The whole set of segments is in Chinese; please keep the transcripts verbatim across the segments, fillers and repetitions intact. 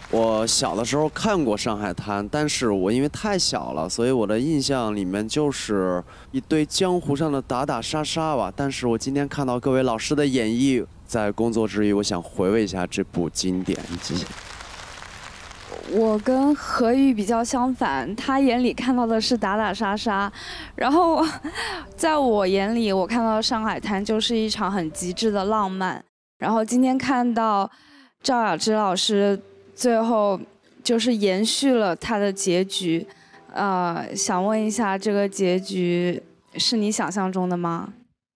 我小的时候看过《上海滩》，但是我因为太小了，所以我的印象里面就是一堆江湖上的打打杀杀吧。但是我今天看到各位老师的演绎，在工作之余，我想回味一下这部经典剧。 我跟何宇比较相反，他眼里看到的是打打杀杀，然后在我眼里，我看到《上海滩》就是一场很极致的浪漫。然后今天看到赵雅芝老师最后就是延续了他的结局，呃，想问一下，这个结局是你想象中的吗？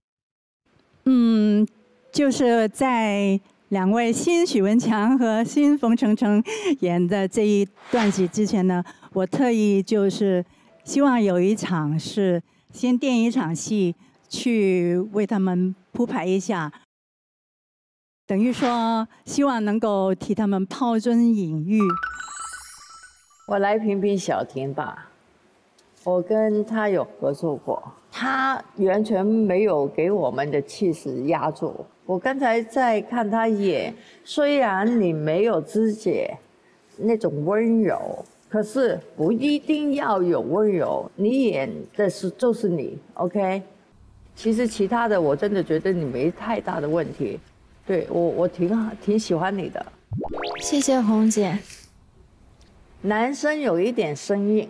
嗯，就是在两位新许文强和新冯程程演的这一段戏之前呢，我特意就是希望有一场是先垫一场戏，去为他们铺排一下。等于说，希望能够替他们抛砖引玉。 我来评评小婷吧，我跟她有合作过，她完全没有给我们的气势压住。我刚才在看她演，虽然你没有芝姐那种温柔，可是不一定要有温柔，你演的是就是你 ，OK？ 其实其他的我真的觉得你没太大的问题。对我，我挺挺喜欢你的， 谢谢红姐。 男生有一点生硬，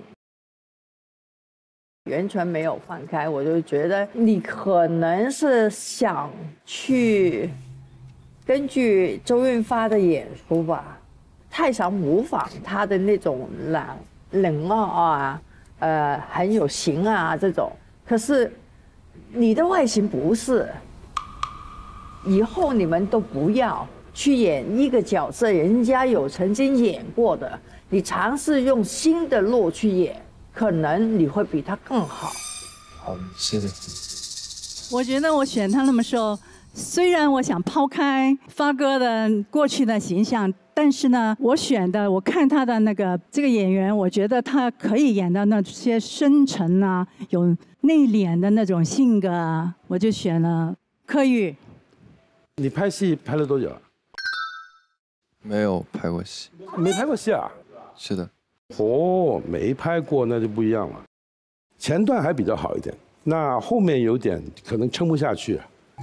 完全没有放开，我就觉得你可能是想去根据周润发的演出吧，太想模仿他的那种冷冷傲啊，呃，很有型啊这种，可是你的外形不是。以后你们都不要去演一个角色，人家有曾经演过的，你尝试用新的路去演，可能你会比他更好。 好，谢谢。 我觉得我选他们的时候，虽然我想抛开发哥的过去的形象，但是呢，我选的，我看他的那个这个演员，我觉得他可以演到那些深沉啊，有内敛的那种性格啊，我就选了柯宇。 你拍戏拍了多久啊？ 没有拍过戏。 没拍过戏啊？ 是的。 哦，没拍过那就不一样了。前段还比较好一点，那后面有点可能撑不下去，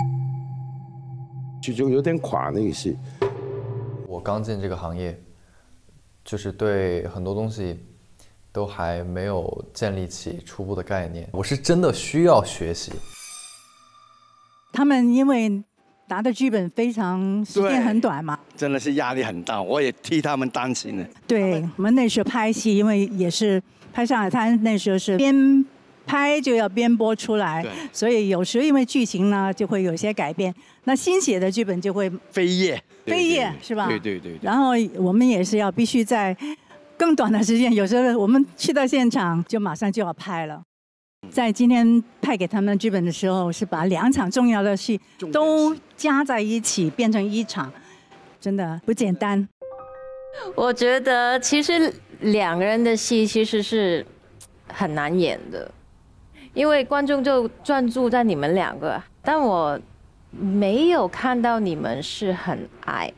就就有点垮那个戏。 我刚进这个行业，就是对很多东西都还没有建立起初步的概念。我是真的需要学习。 他们因为拿的剧本非常时间很短嘛， 真的是压力很大，我也替他们担心了。 对，我们那时候拍戏，因为也是拍《上海滩》，那时候是边拍就要边播出来，所以有时候因为剧情呢就会有些改变。那新写的剧本就会飞页， 飞页是吧？ 对对 对, 对。 然后我们也是要必须在更短的时间，有时候我们去到现场就马上就要拍了。在今天派给他们剧本的时候，是把两场重要的戏都加在一起变成一场，真的不简单。 我觉得其实两个人的戏其实是很难演的，因为观众就专注在你们两个，但我没有看到你们是很爱，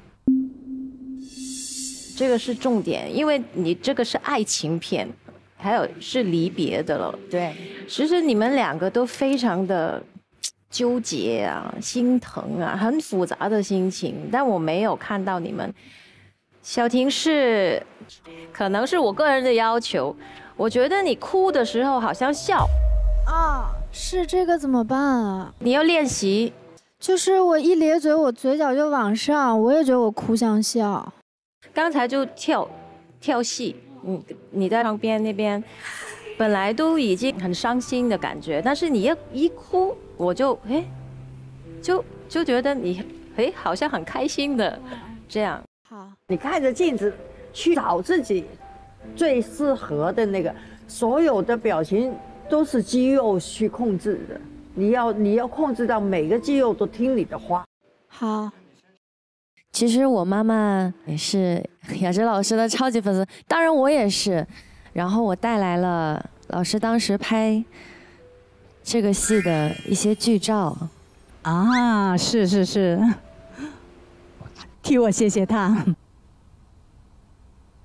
这个是重点，因为你这个是爱情片。还有是离别的了，对。其实你们两个都非常的纠结啊、心疼啊，很复杂的心情，但我没有看到你们。小婷是，可能是我个人的要求，我觉得你哭的时候好像笑。 啊，是这个怎么办啊？ 你要练习。 就是我一咧嘴，我嘴角就往上，我也觉得我哭像笑。 刚才就跳跳戏。你你在旁边那边，本来都已经很伤心的感觉，但是你一一哭，我就哎，就就觉得你哎好像很开心的这样。 好， 你看着镜子去找自己最适合的那个，所有的表情都是肌肉去控制的，你要你要控制到每个肌肉都听你的话。 好。 其实我妈妈也是雅芝老师的超级粉丝，当然我也是。然后我带来了老师当时拍这个戏的一些剧照。 啊，是是是，替我谢谢他。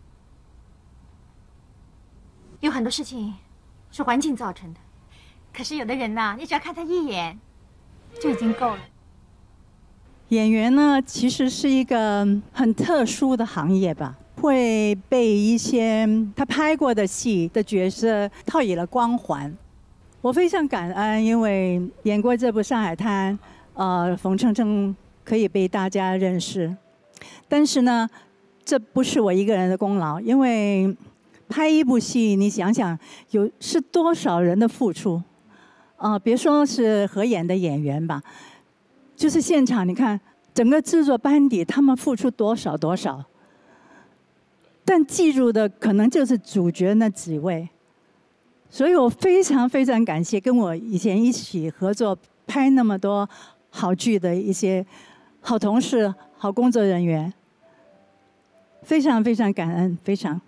多事情是环境造成的，可是有的人呢，你只要看他一眼，就已经够了。 演员呢，其实是一个很特殊的行业吧，会被一些他拍过的戏的角色套以了光环。我非常感恩，因为演过这部《上海滩》，呃，冯程程可以被大家认识。但是呢，这不是我一个人的功劳，因为拍一部戏，你想想，有是多少人的付出，啊、呃，别说是合演的演员吧。就是现场，你看整个制作班底，他们付出多少多少，但记住的可能就是主角那几位，所以我非常非常感谢跟我以前一起合作拍那么多好剧的一些好同事、好工作人员，非常非常感恩，非常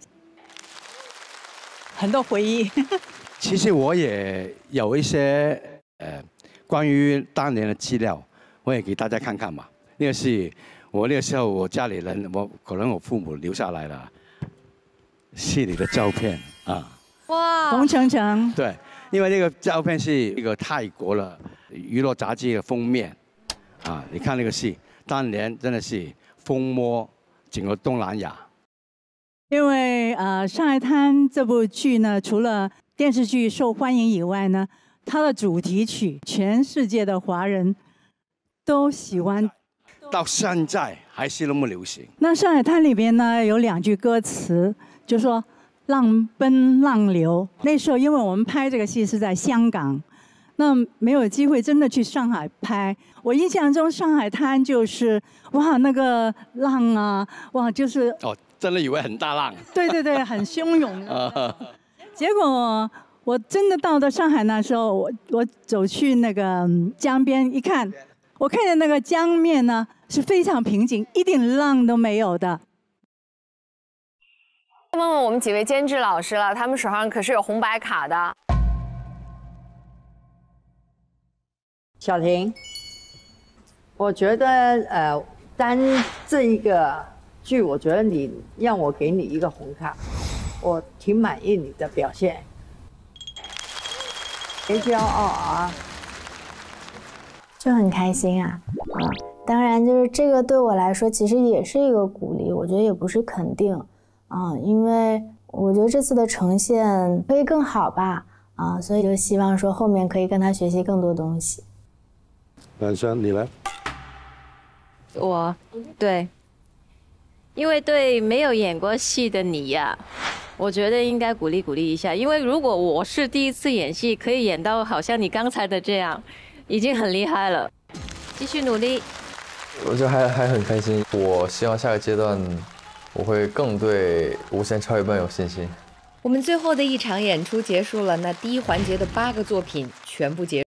很多回忆。 其实我也有一些呃关于当年的资料。我也给大家看看嘛，那个是我那个时候我家里人，我可能我父母留下来的戏里的照片啊。 哇！ 冯程程。 对，因为那个照片是一个泰国的娱乐杂志的封面啊，你看那个戏，当年真的是风靡整个东南亚。 因为呃，《上海滩》这部剧呢，除了电视剧受欢迎以外呢，它的主题曲全世界的华人都喜欢， 到现在还是那么流行。 那《上海滩》里边呢有两句歌词，就说“浪奔浪流”。那时候因为我们拍这个戏是在香港，那没有机会真的去上海拍。我印象中《上海滩》就是哇那个浪啊，哇就是哦，真的以为很大浪。 对对对，很汹涌。结果我真的到了上海那时候，我我走去那个江边一看。我看见那个江面呢是非常平静，一点浪都没有的。 问问我们几位监制老师了，他们手上可是有红白卡的。 小婷，我觉得呃，单这一个剧，我觉得你让我给你一个红卡，我挺满意你的表现，别骄傲啊。 就很开心啊，啊，当然就是这个对我来说其实也是一个鼓励，我觉得也不是肯定，啊，因为我觉得这次的呈现可以更好吧，啊，所以就希望说后面可以跟他学习更多东西。 男生，你来。 我，对，因为对没有演过戏的你呀、啊，我觉得应该鼓励鼓励一下，因为如果我是第一次演戏，可以演到好像你刚才的这样。已经很厉害了，继续努力。 我觉得还还很开心。我希望下个阶段我会更对《无限超越班》有信心。 我们最后的一场演出结束了，那第一环节的八个作品全部结束。